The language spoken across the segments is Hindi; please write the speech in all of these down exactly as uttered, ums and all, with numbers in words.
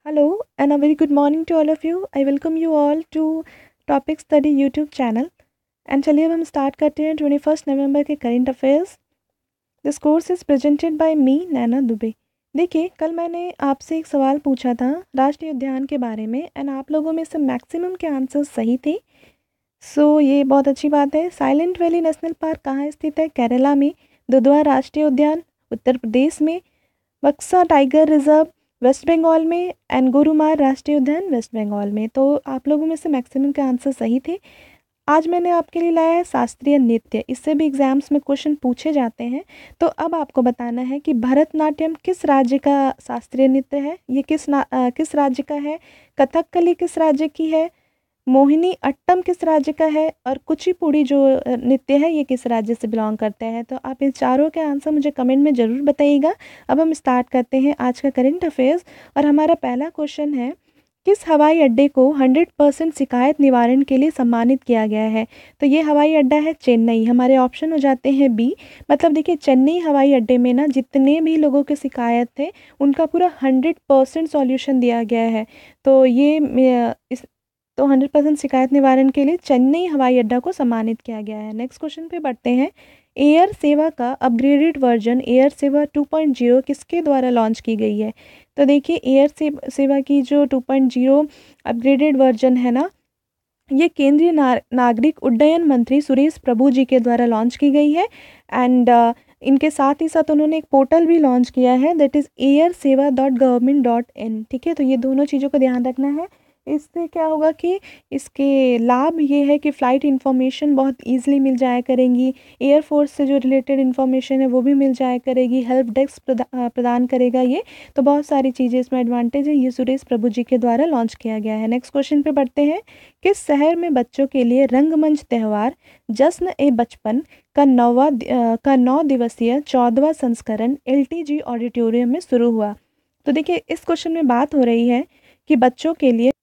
Hello and a very good morning to all of you. I welcome you all to topic study YouTube channel and चलिए अब हम स्टार्ट करते हैं ट्वेंटी फर्स्ट नवंबर के current affairs. This course is presented by me Naina Dubey. देखिए, कल मैंने आपसे एक सवाल पूछा था राष्ट्रीय उद्यान के बारे में एंड आप लोगों में से मैक्सिमम के आंसर्स सही थे। सो so, ये बहुत अच्छी बात है। साइलेंट वैली नेशनल पार्क कहाँ स्थित है? केरला में। दुधवा राष्ट्रीय उद्यान उत्तर प्रदेश में। बक्सा टाइगर रिजर्व वेस्ट बंगाल में एंड गोरुमार राष्ट्रीय उद्यान वेस्ट बंगाल में। तो आप लोगों में से मैक्सिमम के आंसर सही थे। आज मैंने आपके लिए लाया है शास्त्रीय नृत्य। इससे भी एग्जाम्स में क्वेश्चन पूछे जाते हैं। तो अब आपको बताना है कि भरतनाट्यम किस राज्य का शास्त्रीय नृत्य है, ये किस ना आ, किस राज्य का है, कथकली किस राज्य की है, मोहिनी अट्टम किस राज्य का है और कुचिपुड़ी जो नृत्य है ये किस राज्य से बिलोंग करता है। तो आप इन चारों के आंसर मुझे कमेंट में ज़रूर बताइएगा। अब हम स्टार्ट करते हैं आज का करेंट अफेयर्स और हमारा पहला क्वेश्चन है, किस हवाई अड्डे को हंड्रेड परसेंट शिकायत निवारण के लिए सम्मानित किया गया है? तो ये हवाई अड्डा है चेन्नई। हमारे ऑप्शन हो जाते हैं बी। मतलब देखिए, चेन्नई हवाई अड्डे में ना जितने भी लोगों के शिकायत थे उनका पूरा हंड्रेड परसेंट सॉल्यूशन दिया गया है। तो ये इस तो हंड्रेड परसेंट शिकायत निवारण के लिए चेन्नई हवाई अड्डा को सम्मानित किया गया है। नेक्स्ट क्वेश्चन पे बढ़ते हैं। एयर सेवा का upgraded version air Sewa two point zero किसके द्वारा लॉन्च की गई है? तो देखिए, एयर से, सेवा की जो two point zero upgraded version है ना, ये केंद्रीय ना, नागरिक उड्डयन मंत्री सुरेश प्रभु जी के द्वारा लॉन्च की गई है। एंड uh, इनके साथ ही साथ उन्होंने एक पोर्टल भी लॉन्च किया है, that is air Sewa dot government dot in. ठीक है, तो ये दोनों चीज़ों को ध्यान रखना है। इससे क्या होगा कि इसके लाभ ये है कि फ़्लाइट इन्फॉर्मेशन बहुत ईजिली मिल जाया करेंगी, एयरफोर्स से जो रिलेटेड इन्फॉर्मेशन है वो भी मिल जाया करेगी, हेल्प डेस्क प्रदा, प्रदान करेगा ये। तो बहुत सारी चीज़ें इसमें एडवांटेज है। ये सुरेश प्रभु जी के द्वारा लॉन्च किया गया है। नेक्स्ट क्वेश्चन पे बढ़ते हैं। किस शहर में बच्चों के लिए रंगमंच त्यौहार जश्न ए बचपन का नौवा का नौ दिवसीय चौदहवा संस्करण एल टी जी ऑडिटोरियम में शुरू हुआ? तो देखिए, इस क्वेश्चन में बात हो रही है कि बच्चों के लिए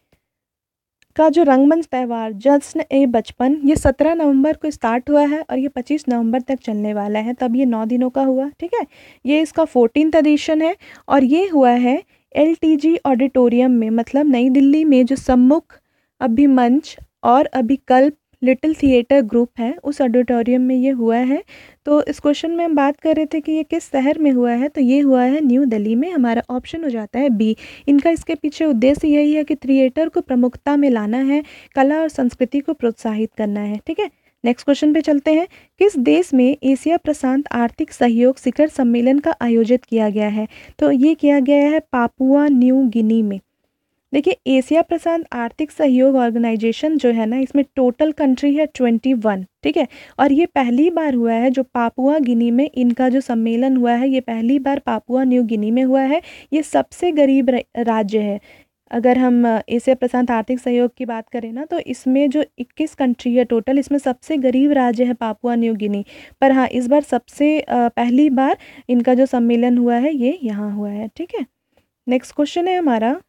का जो रंगमंच त्यौहार जश्न ए बचपन ये सत्रह नवंबर को स्टार्ट हुआ है और ये पच्चीस नवंबर तक चलने वाला है। तब ये नौ दिनों का हुआ। ठीक है, ये इसका फोर्टीन्थ एडिशन है और ये हुआ है एल टी जी ऑडिटोरियम में, मतलब नई दिल्ली में जो सम्मुख अभिमंच और अभिकल्प लिटिल थिएटर ग्रुप है उस ऑडिटोरियम में ये हुआ है। तो इस क्वेश्चन में हम बात कर रहे थे कि ये किस शहर में हुआ है, तो ये हुआ है न्यू दिल्ली में। हमारा ऑप्शन हो जाता है बी। इनका इसके पीछे उद्देश्य यही है कि थिएटर को प्रमुखता में लाना है, कला और संस्कृति को प्रोत्साहित करना है। ठीक है, नेक्स्ट क्वेश्चन पे चलते हैं। किस देश में एशिया प्रशांत आर्थिक सहयोग शिखर सम्मेलन का आयोजित किया गया है? तो ये किया गया है पापुआ न्यू गिनी में। देखिए, एशिया प्रशांत आर्थिक सहयोग ऑर्गेनाइजेशन जो है ना, इसमें टोटल कंट्री है ट्वेंटी वन। ठीक है, और ये पहली बार हुआ है जो पापुआ गिनी में इनका जो सम्मेलन हुआ है, ये पहली बार पापुआ न्यू गिनी में हुआ है। ये सबसे गरीब राज्य है। अगर हम एशिया प्रशांत आर्थिक सहयोग की बात करें ना, तो इसमें जो इक्कीस कंट्री है टोटल, इसमें सबसे गरीब राज्य है पापुआ न्यू गिनी। पर हाँ, इस बार सबसे पहली बार इनका जो सम्मेलन हुआ है ये यहाँ हुआ है। ठीक है, नेक्स्ट क्वेश्चन है हमारा,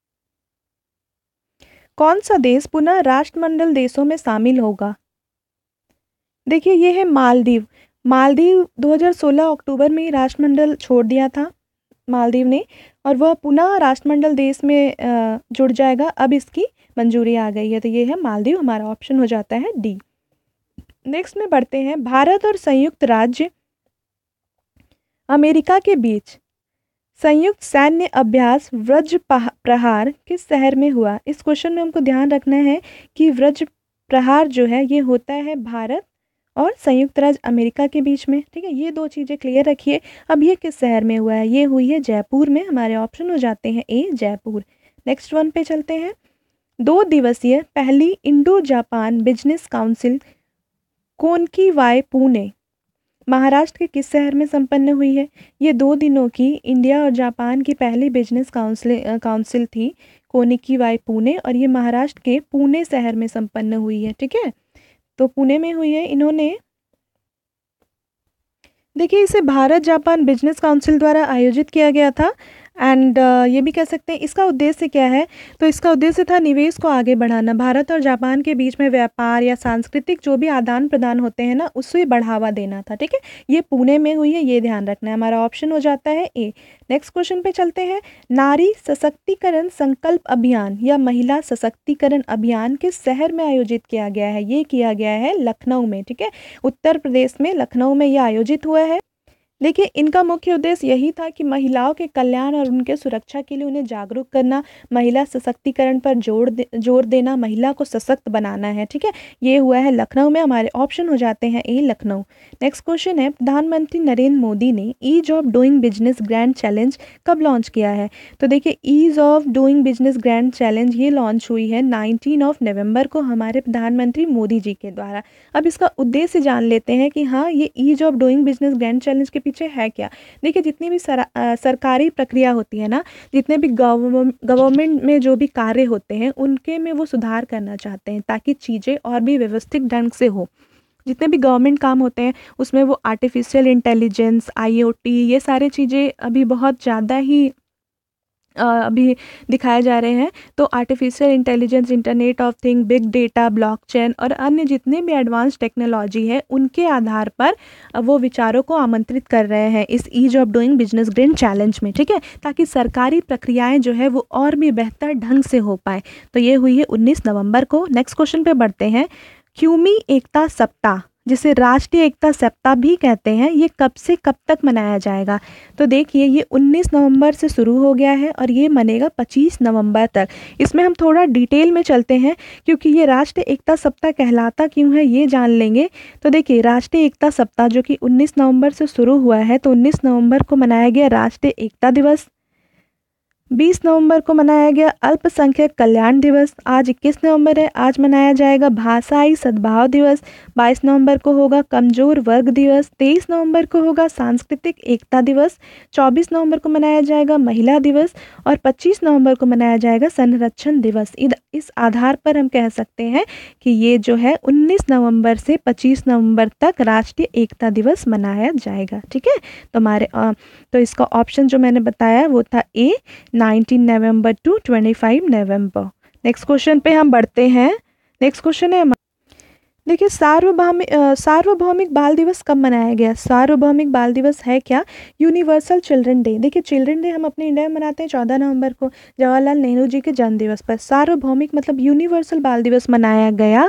कौन सा देश पुनः राष्ट्रमंडल देशों में शामिल होगा? देखिए, ये है मालदीव। मालदीव दो हज़ार सोलह अक्टूबर में ही राष्ट्रमंडल छोड़ दिया था मालदीव ने, और वह पुनः राष्ट्रमंडल देश में जुड़ जाएगा। अब इसकी मंजूरी आ गई है। तो ये है मालदीव। हमारा ऑप्शन हो जाता है डी। नेक्स्ट में बढ़ते हैं। भारत और संयुक्त राज्य अमेरिका के बीच संयुक्त सैन्य अभ्यास वज्र प्रहार किस शहर में हुआ? इस क्वेश्चन में हमको ध्यान रखना है कि वज्र प्रहार जो है ये होता है भारत और संयुक्त राज्य अमेरिका के बीच में। ठीक है, ये दो चीज़ें क्लियर रखिए। अब ये किस शहर में हुआ है? ये हुई है जयपुर में। हमारे ऑप्शन हो जाते हैं ए जयपुर। नेक्स्ट वन पे चलते हैं। दो दिवसीय पहली इंडो जापान बिजनेस काउंसिल कोनकीवाई पुणे महाराष्ट्र के किस शहर में संपन्न हुई है? ये दो दिनों की इंडिया और जापान की पहली बिजनेस काउंसिल काउंसिल थी कोनिकीवाई पुणे, और ये महाराष्ट्र के पुणे शहर में संपन्न हुई है। ठीक है, तो पुणे में हुई है। इन्होंने देखिए, इसे भारत जापान बिजनेस काउंसिल द्वारा आयोजित किया गया था एंड ये भी कह सकते हैं इसका उद्देश्य क्या है, तो इसका उद्देश्य था निवेश को आगे बढ़ाना, भारत और जापान के बीच में व्यापार या सांस्कृतिक जो भी आदान प्रदान होते हैं ना उससे बढ़ावा देना था। ठीक है, ये पुणे में हुई है, ये ध्यान रखना है। हमारा ऑप्शन हो जाता है ए। नेक्स्ट क्वेश्चन पे चलते हैं। नारी सशक्तिकरण संकल्प अभियान या महिला सशक्तिकरण अभियान किस शहर में आयोजित किया गया है? ये किया गया है लखनऊ में। ठीक है, उत्तर प्रदेश में लखनऊ में ये आयोजित हुआ है। देखिए, इनका मुख्य उद्देश्य यही था कि महिलाओं के कल्याण और उनके सुरक्षा के लिए उन्हें जागरूक करना, महिला सशक्तिकरण पर जोर दे जोर देना, महिला को सशक्त बनाना है। ठीक है, ये हुआ है लखनऊ में। हमारे ऑप्शन हो जाते हैं ए लखनऊ। नेक्स्ट क्वेश्चन है, प्रधानमंत्री नरेंद्र मोदी ने ease of doing business grand challenge कब लॉन्च किया है? तो देखिए, ease of doing business grand challenge ये लॉन्च हुई है नाइनटीन ऑफ नवंबर को हमारे प्रधानमंत्री मोदी जी के द्वारा। अब इसका उद्देश्य जान लेते हैं कि हाँ, ये ease of doing business grand challenge के पीछे है क्या। देखिए, जितनी भी सरा, आ, सरकारी प्रक्रिया होती है ना, जितने भी गवर्नमेंट में जो भी कार्य होते हैं उनके में वो सुधार करना चाहते हैं ताकि चीज़ें और भी व्यवस्थित ढंग से हो। जितने भी गवर्नमेंट काम होते हैं उसमें वो आर्टिफिशियल इंटेलिजेंस, आईओटी, ये सारे चीज़ें अभी बहुत ज़्यादा ही अ, अभी दिखाए जा रहे हैं। तो artificial intelligence, internet of thing, big data, blockchain और अन्य जितने भी एडवांस टेक्नोलॉजी है उनके आधार पर अ, वो विचारों को आमंत्रित कर रहे हैं इस ease of doing business grand challenge में। ठीक है, ताकि सरकारी प्रक्रियाएं जो है वो और भी बेहतर ढंग से हो पाए। तो ये हुई है उन्नीस नवंबर को। नेक्स्ट क्वेश्चन पे बढ़ते हैं। क्यूमी एकता सप्ताह, जिसे राष्ट्रीय एकता सप्ताह भी कहते हैं, ये कब से कब तक मनाया जाएगा? तो देखिए, ये उन्नीस नवंबर से शुरू हो गया है और ये मनेगा पच्चीस नवंबर तक। इसमें हम थोड़ा डिटेल में चलते हैं क्योंकि ये राष्ट्रीय एकता सप्ताह कहलाता क्यों है ये जान लेंगे। तो देखिए, राष्ट्रीय एकता सप्ताह जो कि उन्नीस नवंबर से शुरू हुआ है, तो उन्नीस नवंबर को मनाया गया राष्ट्रीय एकता दिवस। बीस नवंबर को मनाया गया अल्पसंख्यक कल्याण दिवस। आज इक्कीस नवंबर है, आज मनाया जाएगा भाषाई सद्भाव दिवस। बाईस नवंबर को होगा कमजोर वर्ग दिवस। तेईस नवंबर को होगा सांस्कृतिक एकता दिवस। चौबीस नवंबर को मनाया जाएगा महिला दिवस और पच्चीस नवंबर को मनाया जाएगा संरक्षण दिवस। इस आधार पर हम कह सकते हैं कि ये जो है उन्नीस नवंबर से पच्चीस नवंबर तक राष्ट्रीय एकता दिवस मनाया जाएगा। ठीक है, तो हमारे तो इसका ऑप्शन जो मैंने बताया वो था ए, नाइनटीन नवंबर टू पच्चीस नवंबर। नेक्स्ट क्वेश्चन पे हम बढ़ते हैं। नेक्स्ट क्वेश्चन है, देखिए, सार्वभौमिक सार्वभौमिक बाल दिवस कब मनाया गया? सार्वभौमिक बाल दिवस है क्या? Universal children day. देखिए, चिल्ड्रन डे हम अपने इंडिया में मनाते हैं चौदह नवंबर को, जवाहरलाल नेहरू जी के जन्म दिवस पर। सार्वभौमिक मतलब यूनिवर्सल बाल दिवस मनाया गया,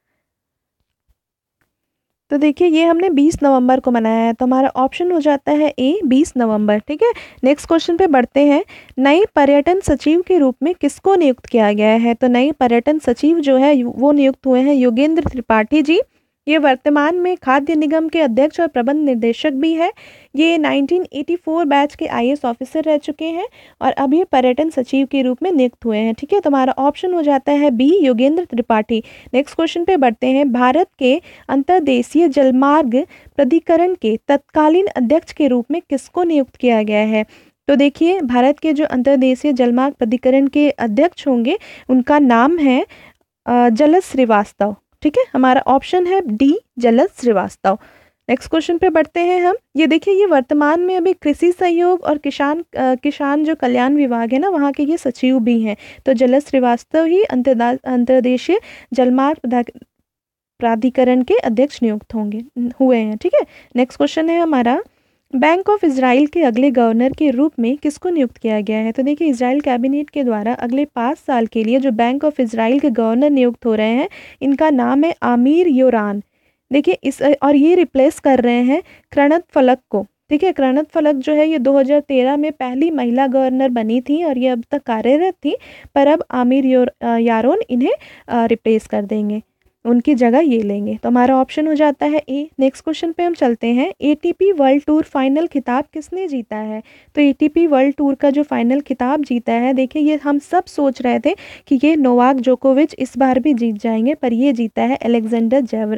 तो देखिए ये हमने बीस नवंबर को मनाया है। तो हमारा ऑप्शन हो जाता है ए, बीस नवंबर। ठीक है, नेक्स्ट क्वेश्चन पे बढ़ते हैं। नए पर्यटन सचिव के रूप में किसको नियुक्त किया गया है? तो नए पर्यटन सचिव जो है वो नियुक्त हुए हैं योगेंद्र त्रिपाठी जी। ये वर्तमान में खाद्य निगम के अध्यक्ष और प्रबंध निर्देशक भी है। ये नाइनटीन एटी फोर बैच के आईएएस ऑफिसर रह चुके हैं और अब ये पर्यटन सचिव के रूप में नियुक्त हुए हैं। ठीक है, तो हमारा ऑप्शन हो जाता है B, Yogendra Tripathi. Next question पे बढ़ते हैं। भारत के अंतर्देशीय जलमार्ग प्राधिकरण के तत्कालीन अध्यक्ष के रूप में किसको नियुक्त किया गया है? तो देखिए, भारत के जो अंतर्देशीय जलमार्ग प्राधिकरण के अध्यक्ष होंगे उनका नाम है जलज श्रीवास्तव। ठीक है, हमारा ऑप्शन है D, Jalaj Srivastava. Next question पे बढ़ते हैं हम। ये देखिए, ये वर्तमान में अभी कृषि सहयोग और किसान आ, किसान जो कल्याण विभाग है ना, वहाँ के ये सचिव भी हैं। तो जलज श्रीवास्तव ही अंतर्देशीय जलमार्ग प्राधिकरण के अध्यक्ष नियुक्त होंगे हुए हैं। ठीक है, नेक्स्ट क्वेश्चन है हमारा, बैंक ऑफ इजराइल के अगले गवर्नर के रूप में किसको नियुक्त किया गया है? तो देखिए, इजराइल कैबिनेट के द्वारा अगले पाँच साल के लिए जो बैंक ऑफ इजराइल के गवर्नर नियुक्त हो रहे हैं, इनका नाम है आमिर योरान। देखिए, इस और ये रिप्लेस कर रहे हैं करणत फलक को। ठीक है, करणत फलक जो है ये दो हज़ार तेरह में पहली महिला गवर्नर बनी थी और ये अब तक कार्यरत थी, पर अब आमिर यारोन इन्हें रिप्लेस कर देंगे, उनकी जगह ये लेंगे। तो हमारा ऑप्शन हो जाता है ए। नेक्स्ट क्वेश्चन पे हम चलते हैं। एटीपी वर्ल्ड टूर फाइनल खिताब किसने जीता है? तो एटीपी वर्ल्ड टूर का जो फाइनल खिताब जीता है, देखिए ये हम सब सोच रहे थे कि ये नोवाक जोकोविच इस बार भी जीत जाएंगे, पर ये जीता है अलेक्जेंडर जेवर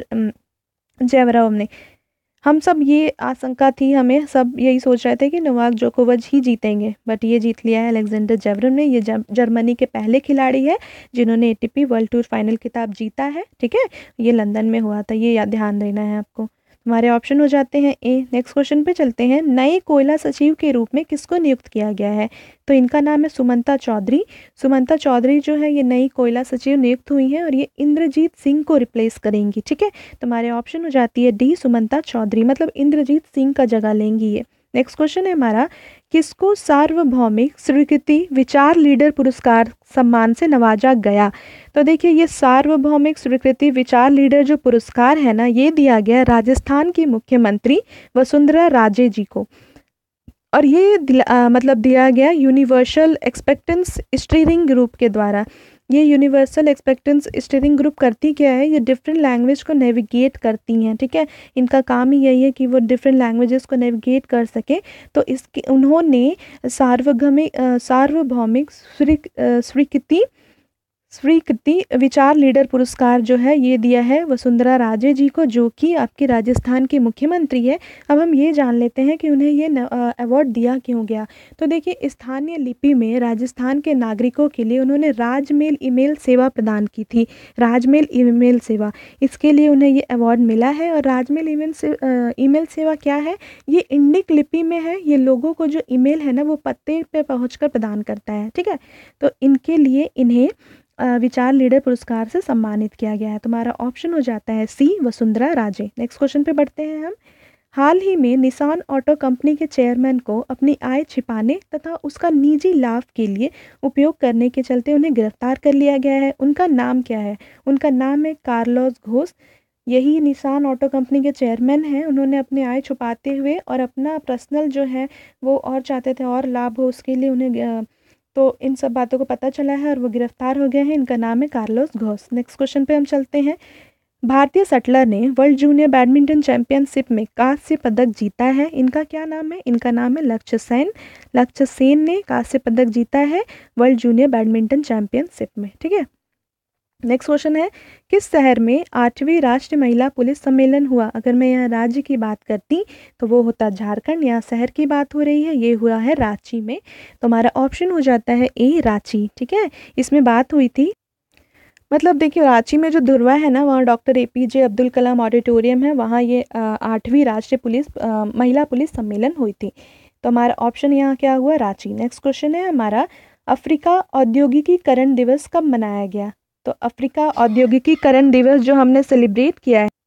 जेवरव ने। हम सब ये आशंका थी, हमें सब यही सोच रहे थे कि नोवाक जोकोविच ही जीतेंगे, बट ये जीत लिया है अलेक्जेंडर जेवरव ने। ये जर्मनी के पहले खिलाड़ी है जिन्होंने एटीपी वर्ल्ड टूर फाइनल खिताब जीता है। ठीक है, ये लंदन में हुआ था, ये याद ध्यान देना है आपको। हमारे ऑप्शन हो जाते हैं ए। नेक्स्ट क्वेश्चन पे चलते हैं। नए कोयला सचिव के रूप में किसको नियुक्त किया गया है? तो इनका नाम है सुमंता चौधरी। सुमंता चौधरी जो है ये नई कोयला सचिव नियुक्त हुई हैं और ये इंद्रजीत सिंह को रिप्लेस करेंगी। ठीक है, तो हमारे ऑप्शन हो जाती है डी सुमंता चौधरी, मतलब इंद्रजीत सिंह का जगह लेंगी ये। नेक्स्ट क्वेश्चन है हमारा, किसको सार्वभौमिक स्वीकृति विचार लीडर पुरस्कार सम्मान से नवाजा गया? तो देखिए ये सार्वभौमिक स्वीकृति विचार लीडर जो पुरस्कार है ना, ये दिया गया राजस्थान की मुख्यमंत्री वसुंधरा राजे जी को। और ये दिला, मतलब दिया गया यूनिवर्सल एक्सपेक्टेंस स्टीयरिंग ग्रुप के द्वारा। ये यूनिवर्सल एक्सपेक्टेंस स्टीयरिंग ग्रुप करती क्या है, ये डिफरेंट लैंग्वेज को नेविगेट करती हैं। ठीक है, इनका काम ही यही है कि वो डिफरेंट लैंग्वेजेस को नेविगेट कर सके। तो इसके उन्होंने सार्वभौमिक सार्वभौमिक स्वीकृति स्वीकृति विचार लीडर पुरस्कार जो है ये दिया है वसुंधरा राजे जी को, जो कि आपके राजस्थान की मुख्यमंत्री है। अब हम ये जान लेते हैं कि उन्हें ये अवार्ड दिया क्यों गया। तो देखिए स्थानीय लिपि में राजस्थान के नागरिकों के लिए उन्होंने राजमेल ईमेल सेवा प्रदान की थी। राजमेल ईमेल सेवा, इसके लिए उन्हें ये अवार्ड मिला है। और राजमेल ईमेल से ईमेल सेवा क्या है, ये इंडिक लिपि में है। ये लोगों को जो ईमेल है ना वो पत्ते पे पहुँच प्रदान करता है। ठीक है, तो इनके लिए इन्हें विचार लीडर पुरस्कार से सम्मानित किया गया है। तुम्हारा ऑप्शन हो जाता है C Vasundhara Raje. Next question पे बढ़ते हैं हम। हाल ही में निसान ऑटो कंपनी के चेयरमैन को अपनी आय छिपाने तथा उसका निजी लाभ के लिए उपयोग करने के चलते उन्हें गिरफ्तार कर लिया गया है। उनका नाम क्या है? उनका नाम है कार्लोस घोष। यही निसान ऑटो कंपनी के चेयरमैन हैं। उन्होंने अपनी आय छुपाते हुए और अपना पर्सनल जो है वो और चाहते थे और लाभ हो, उसके लिए उन्हें, तो इन सब बातों को पता चला है और वो गिरफ्तार हो गए हैं। इनका नाम है कार्लोस घोष। नेक्स्ट क्वेश्चन पे हम चलते हैं। भारतीय शटलर ने वर्ल्ड जूनियर बैडमिंटन चैंपियनशिप में कांस्य पदक जीता है। इनका क्या नाम है? इनका नाम है लक्ष्य सेन। लक्ष्य सेन ने कांस्य पदक जीता है वर्ल्ड जूनियर बैडमिंटन चैंपियनशिप में। ठीक है, नेक्स्ट क्वेश्चन है, किस शहर में आठवीं राष्ट्रीय महिला पुलिस सम्मेलन हुआ? अगर मैं यहाँ राज्य की बात करती तो वो होता झारखंड। यहाँ शहर की बात हो रही है, ये हुआ है रांची में। तो हमारा ऑप्शन हो जाता है ए रांची। ठीक है, इसमें बात हुई थी, मतलब देखिए रांची में जो धुरवा है ना, वहाँ doctor A P J Abdul Kalam auditorium है, वहाँ ये आठवीं राष्ट्रीय पुलिस आ, महिला पुलिस सम्मेलन हुई थी। तो हमारा ऑप्शन यहाँ क्या हुआ? रांची। नेक्स्ट क्वेश्चन है हमारा, अफ्रीका औद्योगिकीकरण दिवस कब मनाया गया? तो अफ्रीका औद्योगिकीकरण दिवस जो हमने सेलिब्रेट किया है,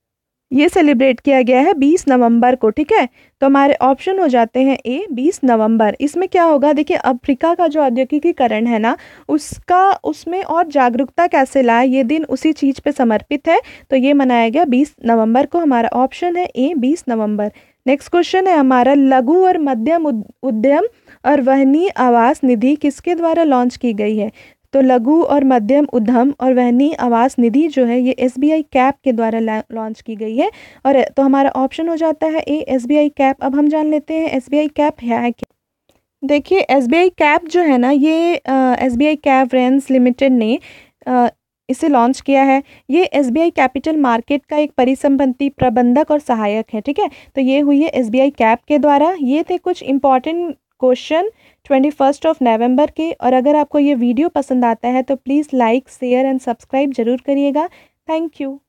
ये सेलिब्रेट किया गया है बीस नवंबर को। ठीक है, तो हमारे ऑप्शन हो जाते हैं ए बीस नवंबर। इसमें क्या होगा, देखिए अफ्रीका का जो औद्योगिकीकरण है ना, उसका उसमें और जागरूकता कैसे लाए, ये दिन उसी चीज़ पे समर्पित है। तो ये मनाया गया बीस नवंबर को। हमारा ऑप्शन है ए बीस नवंबर। नेक्स्ट क्वेश्चन है हमारा, लघु और मध्यम उद्यम और वहनीय आवास निधि किसके द्वारा लॉन्च की गई है? तो लघु और मध्यम उद्यम और वहनीय आवास निधि जो है ये एस बी आई कैप के द्वारा लॉन्च की गई है। और तो हमारा ऑप्शन हो जाता है A S B I cap. अब हम जान लेते हैं एस बी आई कैप है क्या। देखिए एस बी आई कैप जो है ना, ये एस बी आई कैप रेंस लिमिटेड ने आ, इसे लॉन्च किया है। ये S B I capital market का एक परिसंपत्ति प्रबंधक और सहायक है। ठीक है, तो ये हुई है एस बी आई कैप के द्वारा। ये थे कुछ important question twenty first of November के। और अगर आपको ये वीडियो पसंद आता है तो please like share and subscribe जरूर करिएगा। Thank you.